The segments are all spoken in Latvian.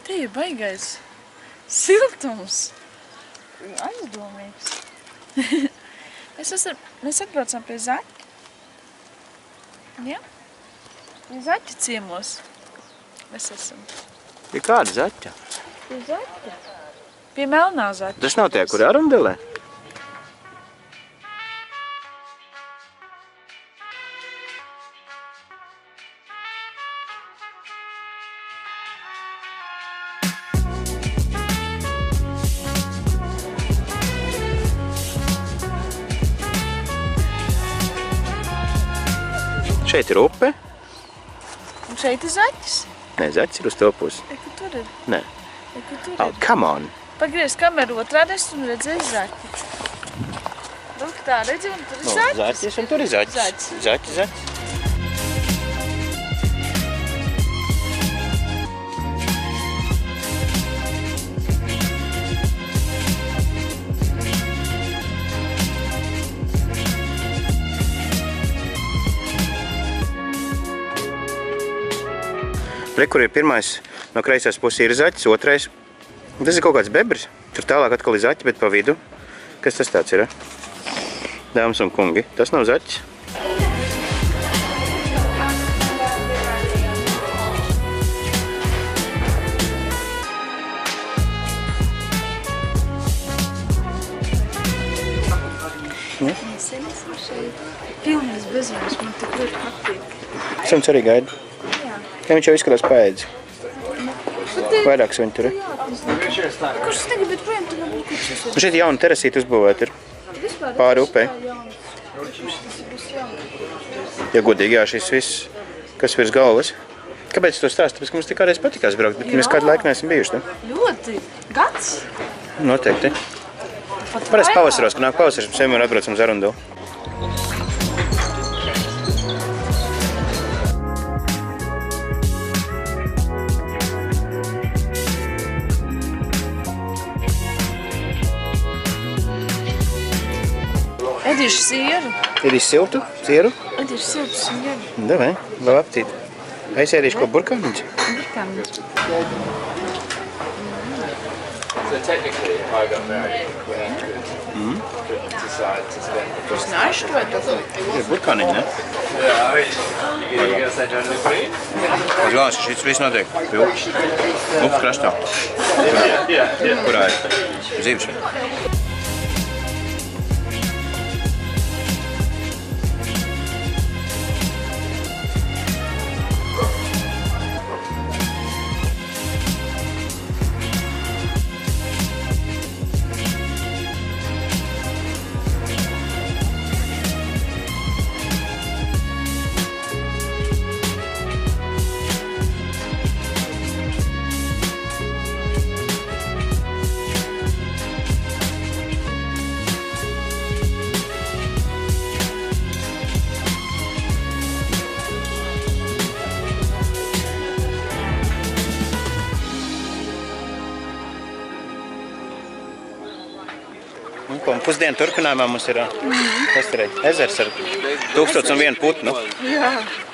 Te ir baigais siltums. Aizdomīgs. Mēs atbraucam pie zaķa. Ja? Pie zaķa ciemos. Mēs esam. Pie kāda zaķa? Pie zaķa. Pie melnā zaķa. Tas nav tie, kur Arundelē? Šeit ir upe. Un šeit ir zaķis. Nē, zaķis ir uz to pusi. Eku tur ir. Nē. Eku tur ir. Oh, come on. Pagriez kameru otrādēs un redzēji zaķi. Lūk tā, redzi, un tur ir zaķis. Zaķis un tur ir zaķis. Zaķis. Re, kur ir pirmais no kreisās puses ir zaķis, otrais. Tas ir kaut kāds bebris. Tur tālāk atkal ir zaķi, bet pa vidu. Kas tas tāds ir? Dāmas un kungi, tas nav zaķis. Mēs esam šeit. Pilnīgs bezvairs, man tik ļoti patīk. Suns arī gaida. Ja viņš jau izskatās paēdzi. Vairākas viņi tur ir. Kurš tagad, bet projām tur nebūtu kuršas ir? Un šeit jauna terasīta uzbūvēta ir. Pāri upei. Ja godīgi, jā, šis viss, kas virs galvas. Kāpēc to stāst? Tāpēc, ka mums tikādreiz patikās braukt, bet mēs kādu laiku neesam bijuši. Ļoti. Gads? Noteikti. Parasti pavasaros, ka nāk pavasaris, mēs vienmēr atbraucam uz Arundelu. Ēdīšu sieru. Ēdīšu siltu, sieru? Ēdīšu siltu sieru. Davai, labi aptīt. Es ēdīšu ko burkāniņš? Burkāniņš. Tas nāšu vai tas? Ir burkāniņš, ne? Es galvās, ka šis viss notiek pie upes krastā. Kurā ir zivs? Pusdienu turpinājumā mums ir ezers ar 1001 putnu. Jā.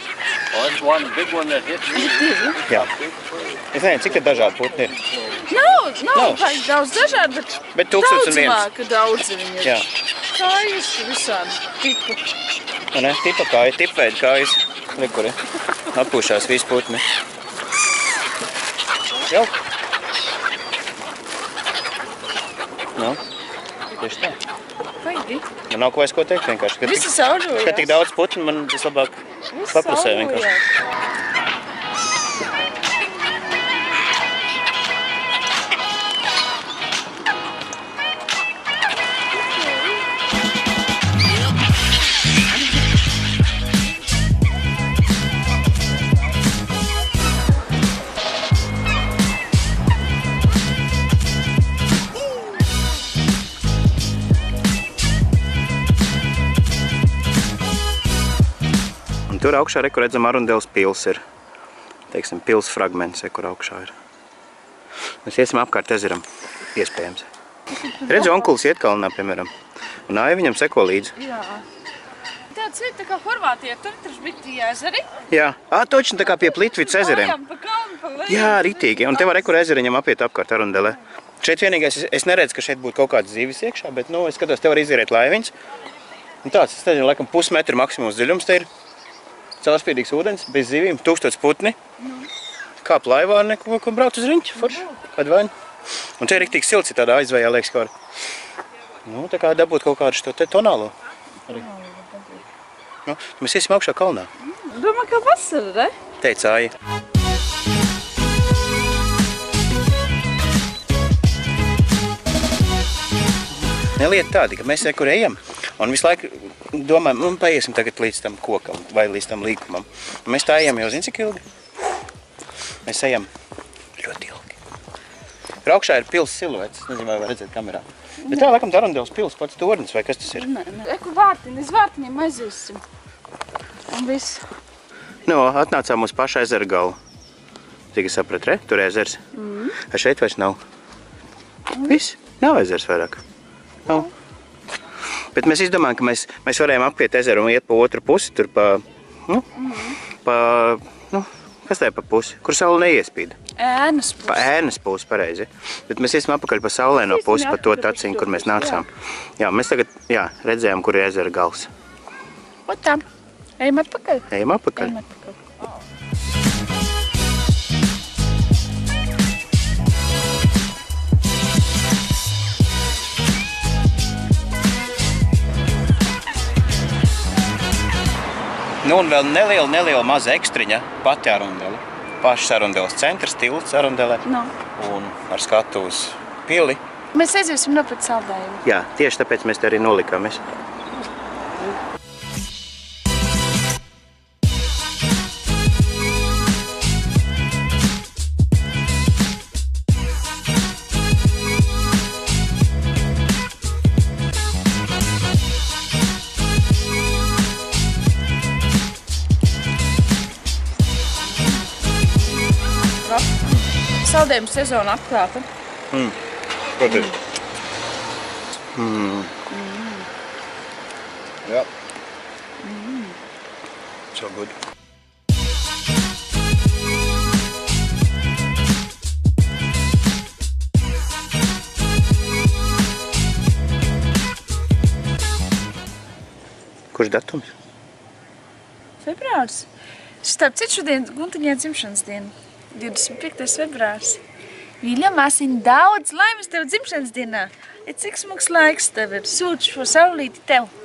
Jā. Es nezinu, cik te dažādi putni ir. Nav baigi daudz dažādi, bet 1001. daudz māka daudzi viņi ir. Jā. Kājas visādi tipu. Ne, tipa kāja, tipveida kājas. Likuri. Atpūšās visi putni. Jau. No. Tieši tā. Baigi. Man nav ko vairs ko teikt vienkārši. Visi saužojās. Kad tik daudz putnu, man vislabāk paplusē vienkārši. Tur augšā, kur redzam, Arundeles pils ir. Teiksim, pils fragments, kur augšā ir. Mēs iesim apkārt ezeram, iespējams. Redzu, onkulis iet kalnā, piemēram. Un Aiva viņam seko līdzi. Jā. Tāds ir tā kā Horvātijā, tur taču bija tie ezeri. Jā, točni tā kā pie Plitvicas ezeriem. Gājām pa kalnu Jā, ritīgi. Un te var rekur ezeriņam apiet apkārt Arundelē. Šeit vienīgais, es neredzu, ka šeit būtu kaut kādas zīves iekšā, bet, nu, es skatos, te var izieriet laiviņas. Un tāds, es nezinu, laikam pusmetru maksimums dziļums te ir. Caurspīdīgs ūdens, bez zīvīm, 1000 putni. Kāp laivā, neko, ko braukt uz riņķi, forši, kādu vainu. Un te ir riktīgi silts, tādā aizvējā, liekas, kā var. Nu, tā kā dabūt kaut kādu šo te tonālo. Arī. Nu, mēs iesim augšā kalnā. Domā, kā vasara, ne? Teica Aija. Nelieta tādi, ka mēs kur ejam un visu laiku domājam, nu, paiesim tagad līdz tam kokam vai līdz tam līkumam. Un mēs tā ejam jau zini, cik ilgi? Mēs ejam ļoti ilgi. Tur augšā ir pils siluets, nezinu, vai var redzēt kamerā. Bet tā laikam Arundeles pils pats tornis, vai kas tas ir? Nē. Eku vārtiņi, uz vārtiņiem aiziesim. Un viss. Nu, atnācām uz pašu ezera galu. Cik es sapratu, re? Tur ezers. A šeit vairs nav. Viss, nav ezers vairāk. Nav. Bet mēs izdomājam, ka mēs varējām apiet ezeru un iet pa otru pusi, tur pa, kas tā ir pa pusi, kur saule neiespīda? Ēnas pusi. Pa ēnas pusi, pareizi. Bet mēs iesim apakaļ pa saulēno pusi, pa to taciņu, kur mēs nācām. Jā, mēs tagad, redzējām, kur ir ezera gals. Un tam. Ejam atpakaļ? Ejam apakaļ. Ejam atpakaļ. Nu un vēl neliela maza ekstriņa, pati Arundele. Pašas Arundeles centrs, tilts Arundelē. No. Un ar skatu uz pili. Mēs aiziesim nopēc saldējumu. Jā, tieši tāpēc mēs te arī nolikāmies. Saldējumu sezona atklāta. Protams. Jā. So good. Kurš datums? Februārs. Starp citu šodien Guntiņai dzimšanas diena. 25. februārs. Mīļa māsiņa, daudz laimes tev dzimšanas dienā. Cik smags laiks tev ir. Sūdzu šo saulīti tev.